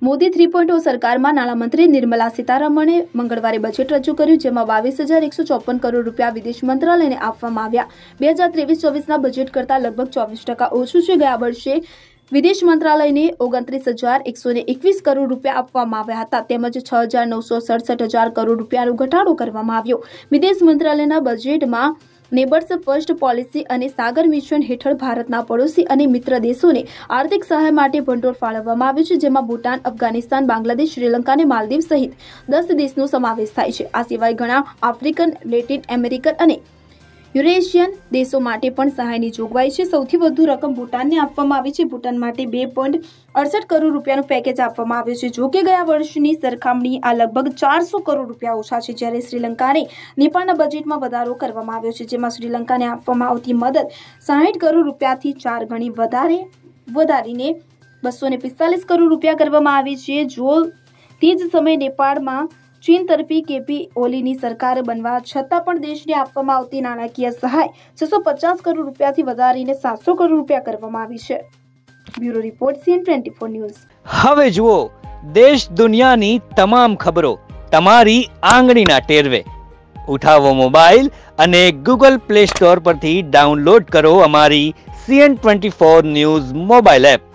મોદી 3.0 સરકારમાં નાણામંત્રી નિર્મલા સીતારમણે મંગળવારે બજેટ રજૂ કર્યું, જેમાં 22,154 કરોડ રૂપિયા વિદેશ મંત્રાલયને આપવામાં આવ્યા. 2023-24ના બજેટ કરતાં લગભગ 24% ઓછું છે. ગયા વર્ષે વિદેશ મંત્રાલયને 29,121 કરોડ રૂપિયા આપવામાં આવ્યા હતા, તેમજ 6,967 કરોડ રૂપિયાનો ઘટાડો કરવામાં આવ્યો. વિદેશ મંત્રાલયના બજેટમાં નેબર્સ ફર્સ્ટ પોલિસી અને સાગર મિશન હેઠળ ભારતના પડોશી અને મિત્ર દેશોને આર્થિક સહાય માટે ભંડોળ ફાળવવામાં આવ્યું છે, જેમાં ભૂટાન, અફઘાનિસ્તાન, બાંગ્લાદેશ, શ્રીલંકા અને માલદીવ સહિત 10 દેશનો સમાવેશ થાય છે. આ સિવાય ઘણા આફ્રિકન, લેટિન અમેરિકન અને યુરેશિયન દેશો માટે પણ સહાયની જોગવાઈ છે. સૌથી વધુ રકમ ભૂટાનને આપવામાં આવી છે. ભૂટાન માટે 2.68 કરોડ રૂપિયાનું પેકેજ આપવામાં આવ્યું છે. જો કે ગયા વર્ષની સરખામણી આ લગભગ 400 કરોડ રૂપિયા ઓછા છે. જ્યારે શ્રીલંકા અને નેપાળના બજેટમાં વધારો કરવામાં આવ્યો છે, જેમાં શ્રીલંકાને આપવામાં આવતી મદદ 60 કરોડ રૂપિયાથી 4 ગણી વધારીને 245 કરોડ રૂપિયા કરવામાં આવી છે. જો તે જ સમયે નેપાળમાં ચીન તરફી કેપી ઓલીની સરકાર બનવા છતાં પણ દેશને આપવામાં આવતી નાણાકીય સહાય 650 કરોડ રૂપિયાથી વધારીને 700 કરોડ રૂપિયા કરવામાં આવી છે. Bureau report, CN24 news. હવે જુઓ દેશ દુનિયાની તમામ ખબરો તમારી આંગળીના ટેરવે. ઉઠાવો મોબાઈલ અને Google Play Store પરથી ડાઉનલોડ કરો અમારી CN24 ન્યૂઝ મોબાઈલ એપ.